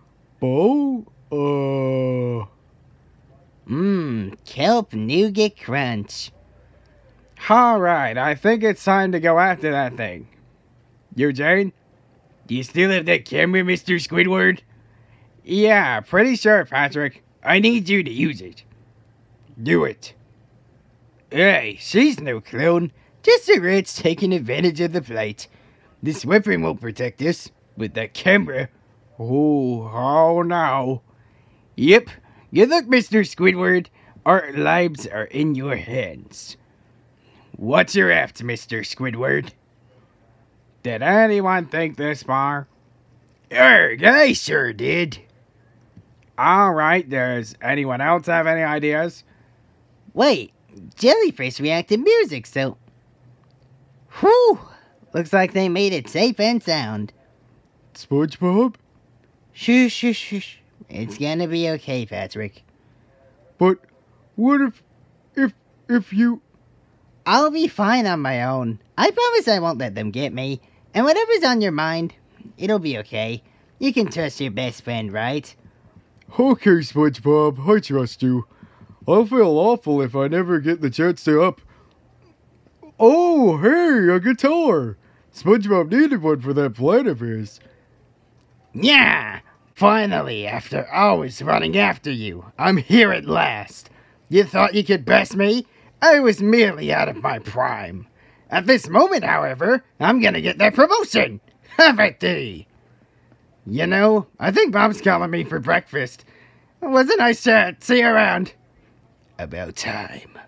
Kelp Nougat Crunch. Alright, I think it's time to go after that thing. Eugene? Do you still have that camera, Mr. Squidward? Yeah, pretty sure, Patrick. I need you to use it. Do it. Hey, she's no clone. Just a rat's taking advantage of the plight. This weapon won't protect us, but the camera... Oh no. Yep. Good luck, Mr. Squidward. Our lives are in your hands. What's your aft, Mr. Squidward? Did anyone think this far? Erg, I sure did. Alright, does anyone else have any ideas? Wait, jellyfish react to music, so... Whew! Looks like they made it safe and sound. SpongeBob? Shush. It's gonna be okay, Patrick. But what if you... I'll be fine on my own. I promise I won't let them get me. And whatever's on your mind, it'll be okay. You can trust your best friend, right? Okay, SpongeBob, I trust you. I'll feel awful if I never get the chance to up... Oh, hey, a guitar! SpongeBob needed one for that plan of his. Yeah! Finally, after hours running after you, I'm here at last. You thought you could best me? I was merely out of my prime. At this moment, however, I'm gonna get that promotion. Have it thee. You know, I think Bob's calling me for breakfast. Was a nice chat. See you around. About time.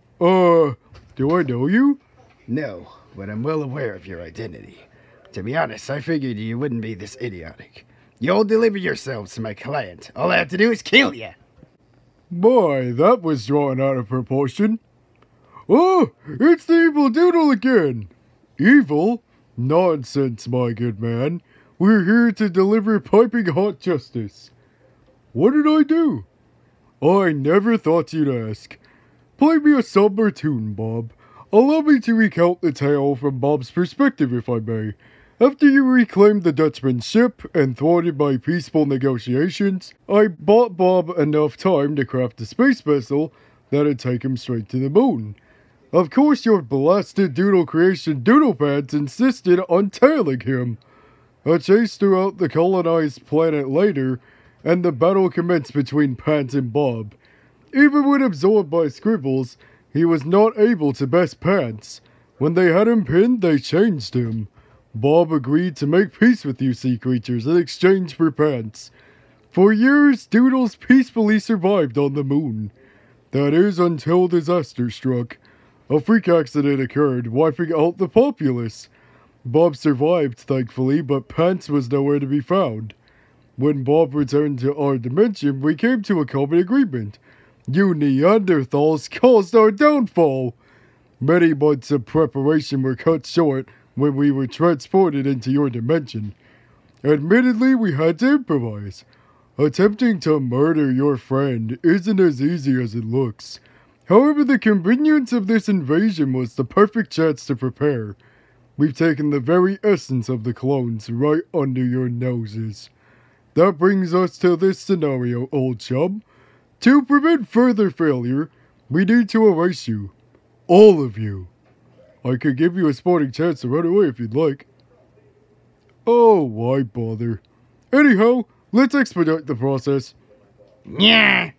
Do I know you? No, but I'm well aware of your identity. To be honest, I figured you wouldn't be this idiotic. You'll deliver yourselves to my client. All I have to do is kill you. Boy, that was drawn out of proportion. Oh, it's the evil Doodle again. Evil? Nonsense, my good man. We're here to deliver piping hot justice. What did I do? I never thought you'd ask. Play me a somber tune, Bob. Allow me to recount the tale from Bob's perspective, if I may. After you reclaimed the Dutchman's ship and thwarted my peaceful negotiations, I bought Bob enough time to craft a space vessel that'd take him straight to the moon. Of course, your blasted doodle creation Doodle Pants insisted on tailing him. A chase throughout the colonized planet later, and the battle commenced between Pants and Bob. Even when absorbed by Scribbles, he was not able to best Pants. When they had him pinned, they changed him. Bob agreed to make peace with you sea creatures in exchange for Pants. For years, Doodles peacefully survived on the moon. That is, until disaster struck. A freak accident occurred, wiping out the populace. Bob survived, thankfully, but Pants was nowhere to be found. When Bob returned to our dimension, we came to a common agreement. You Neanderthals caused our downfall. Many months of preparation were cut short when we were transported into your dimension. Admittedly, we had to improvise. Attempting to murder your friend isn't as easy as it looks. However, the convenience of this invasion was the perfect chance to prepare. We've taken the very essence of the clones right under your noses. That brings us to this scenario, old chum. To prevent further failure, we need to erase you. All of you. I could give you a sporting chance to run away if you'd like. Oh, why bother? Anyhow, let's expedite the process. Yeah.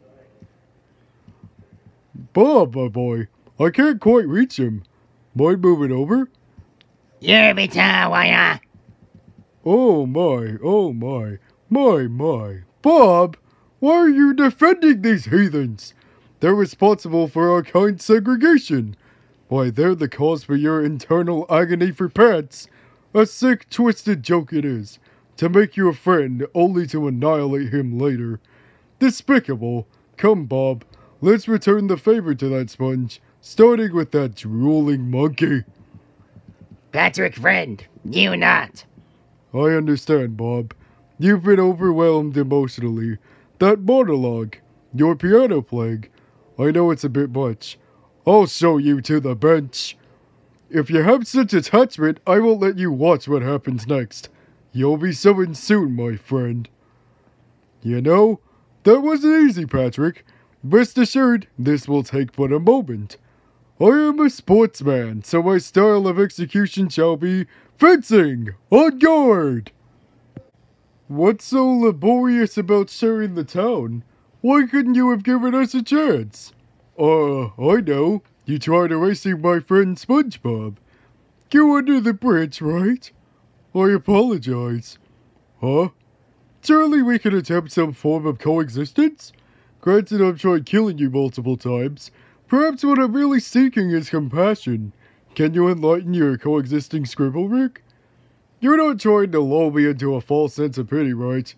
Bob, my boy, I can't quite reach him. Mind moving over? You be why Oh my. My. Bob, why are you defending these heathens? They're responsible for our kind segregation. Why, they're the cause for your internal agony for Pants. A sick, twisted joke it is, to make you a friend only to annihilate him later. Despicable. Come, Bob, let's return the favor to that sponge, starting with that drooling monkey. Patrick friend, you not. I understand, Bob. You've been overwhelmed emotionally. That monologue, your piano playing, I know it's a bit much. I'll show you to the bench. If you have such attachment, I won't let you watch what happens next. You'll be summoned soon, my friend. You know, that wasn't easy, Patrick. Rest assured, this will take but a moment. I am a sportsman, so my style of execution shall be fencing! On guard! What's so laborious about sharing the town? Why couldn't you have given us a chance? I know. You tried erasing my friend SpongeBob. Go under the bridge, right? I apologize. Huh? Surely we can attempt some form of coexistence? Granted, I've tried killing you multiple times. Perhaps what I'm really seeking is compassion. Can you enlighten your coexisting scribble, Rick? You're not trying to lull me into a false sense of pity, right?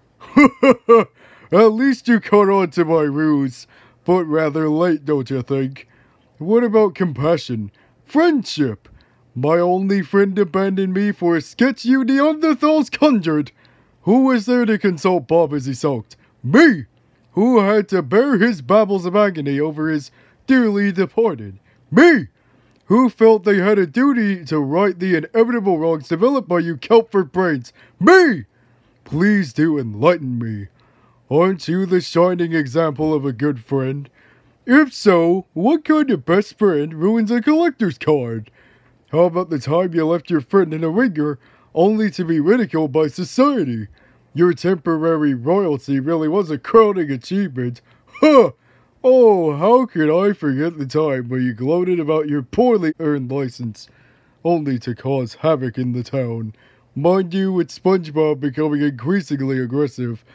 At least you caught on to my ruse, but rather late, don't you think? What about compassion? Friendship? My only friend abandoned me for a sketch you Neanderthals conjured. Who was there to consult Bob as he sulked? Me! Who had to bear his babbles of agony over his dearly departed? Me! Who felt they had a duty to right the inevitable wrongs developed by you Kelpford brains? Me! Please do enlighten me. Aren't you the shining example of a good friend? If so, what kind of best friend ruins a collector's card? How about the time you left your friend in a ringer only to be ridiculed by society? Your temporary royalty really was a crowning achievement. Huh! Oh, how could I forget the time when you gloated about your poorly earned license, only to cause havoc in the town. Mind you, with SpongeBob becoming increasingly aggressive,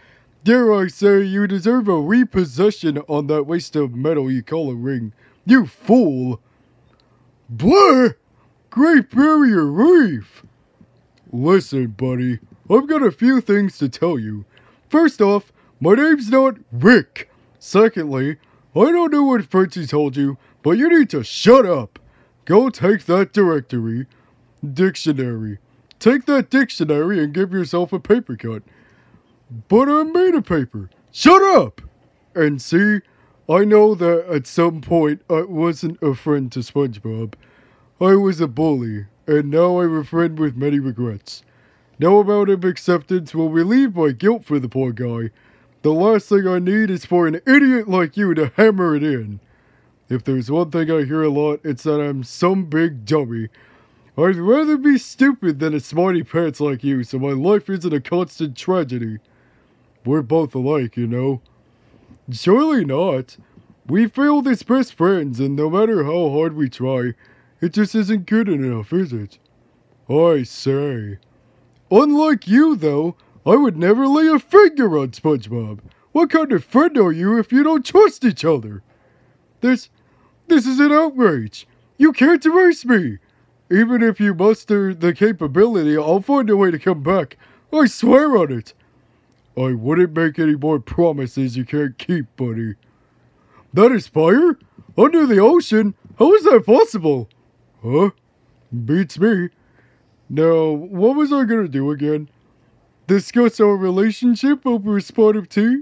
Dare I say, you deserve a repossession on that waste of metal you call a ring. You fool! Blah! Great Barrier Reef! Listen, buddy, I've got a few things to tell you. First off, my name's not Rick. Secondly, I don't know what Frenchie told you, but you need to shut up. Go take that dictionary. Take that dictionary and give yourself a paper cut. But I'm made of paper. Shut up! And see, I know that at some point I wasn't a friend to SpongeBob. I was a bully, and now I'm a friend with many regrets. No amount of acceptance will relieve my guilt for the poor guy. The last thing I need is for an idiot like you to hammer it in. If there's one thing I hear a lot, it's that I'm some big dummy. I'd rather be stupid than a smarty pants like you, so my life isn't a constant tragedy. We're both alike, you know. Surely not. We failed as best friends, and no matter how hard we try, it just isn't good enough, is it? I say. Unlike you, though, I would never lay a finger on SpongeBob. What kind of friend are you if you don't trust each other? This is an outrage. You can't erase me. Even if you muster the capability, I'll find a way to come back. I swear on it. I wouldn't make any more promises you can't keep, buddy. That is fire? Under the ocean? How is that possible? Huh? Beats me. Now, what was I gonna do again? Discuss our relationship over a spot of tea?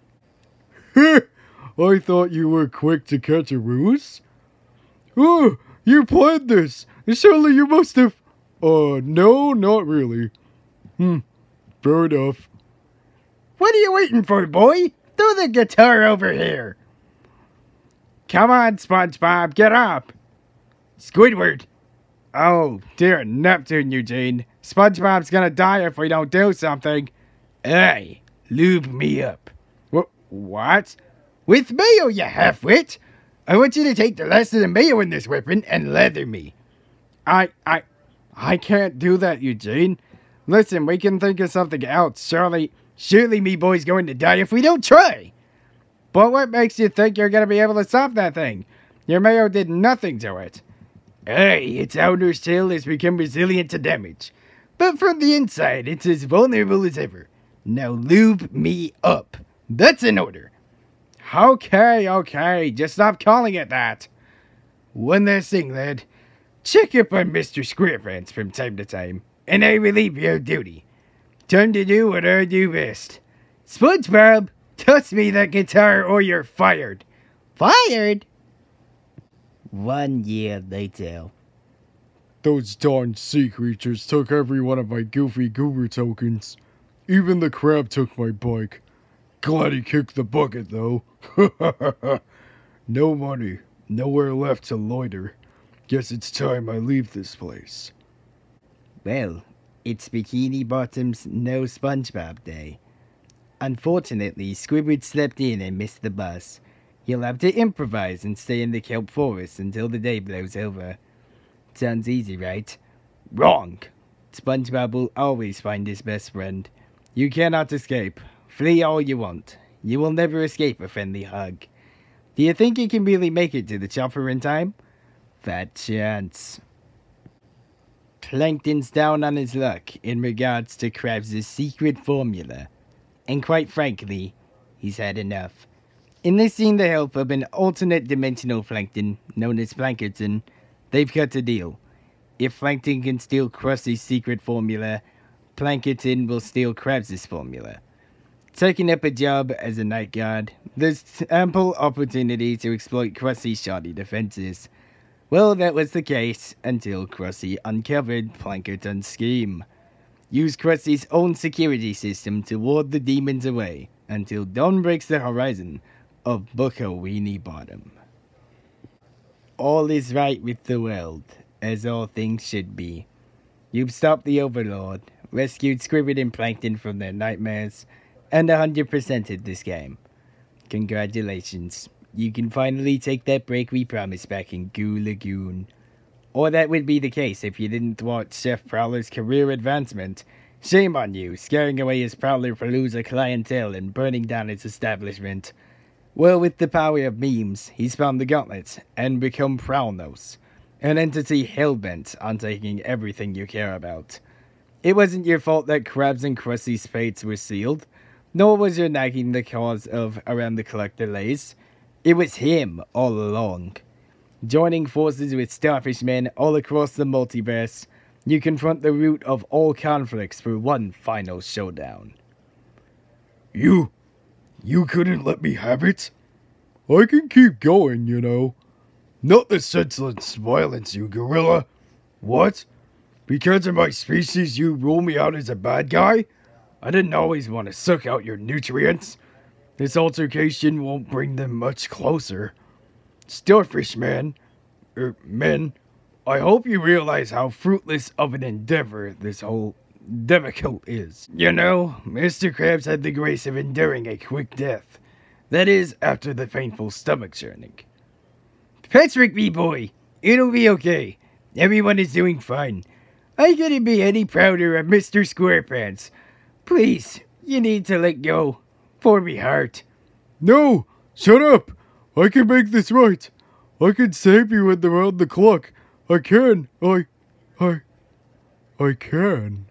I thought you were quick to catch a ruse. Oh, you planned this. Surely you must have... no, not really. Fair enough. What are you waiting for, boy? Throw the guitar over here. Come on, SpongeBob, get up. Squidward. Oh, dear Neptune, Eugene. SpongeBob's gonna die if we don't do something. Hey, lube me up. What? With mayo, you half-wit. I want you to take the last of the mayo in this weapon and leather me. I can't do that, Eugene. Listen, we can think of something else. Surely me boy's going to die if we don't try. But what makes you think you're going to be able to stop that thing? Your mayo did nothing to it. Hey, its outer shell has become resilient to damage. But from the inside, it's as vulnerable as ever. Now lube me up. That's an order. Okay, just stop calling it that. One last thing, lad. Check up on Mr. SquarePants from time to time, and I relieve your duty. Time to do what I do best. SpongeBob, toss me that guitar or you're fired. Fired? 1 year later. Those darn sea creatures took every one of my goofy goober tokens. Even the crab took my bike. Glad he kicked the bucket, though. No money. Nowhere left to loiter. Guess it's time I leave this place. Well, it's Bikini Bottom's No SpongeBob Day. Unfortunately, Squidward slept in and missed the bus. He'll have to improvise and stay in the kelp forest until the day blows over. Sounds easy, right? Wrong! SpongeBob will always find his best friend. You cannot escape. Flee all you want. You will never escape a friendly hug. Do you think you can really make it to the chopper in time? Fat chance. Plankton's down on his luck in regards to Krabs' secret formula. And quite frankly, he's had enough. Enlisting the help of an alternate dimensional Plankton, known as Plankerton, they've cut a deal. If Plankton can steal Krusty's secret formula, Plankerton will steal Krabs' formula. Taking up a job as a night guard, there's ample opportunity to exploit Krusty's shoddy defenses. Well, that was the case until Krusty uncovered Plankerton's scheme. Use Krusty's own security system to ward the demons away until dawn breaks the horizon of Bikini Bottom. All is right with the world, as all things should be. You've stopped the Overlord, rescued Squidward and Plankton from their nightmares, and 100%ed this game. Congratulations. You can finally take that break we promised back in Goo Lagoon. Or that would be the case if you didn't thwart Chef Prowler's career advancement Shame on you, scaring away his Prowler-Palooza clientele and burning down his establishment. Well, with the power of memes, he's found the gauntlet and become Prowlnos, an entity hell-bent on taking everything you care about. It wasn't your fault that Krabs and Krusty's fates were sealed, nor was your nagging the cause of around-the-clock delays. It was him all along. Joining forces with Starfish Men all across the multiverse, you confront the root of all conflicts for one final showdown. You couldn't let me have it? I can keep going, you know. Not the senseless violence, you gorilla. What? Because of my species, you rule me out as a bad guy? I didn't always want to suck out your nutrients. This altercation won't bring them much closer. Starfish men, I hope you realize how fruitless of an endeavor this whole debacle is. You know, Mr. Krabs had the grace of enduring a quick death. That is, after the painful stomach churning. Patrick, me boy, it'll be okay. Everyone is doing fine. I couldn't be any prouder of Mr. SquarePants. Please, you need to let go. For me heart. No! Shut up! I can make this right. I can save you when they're on the clock. I can. I can.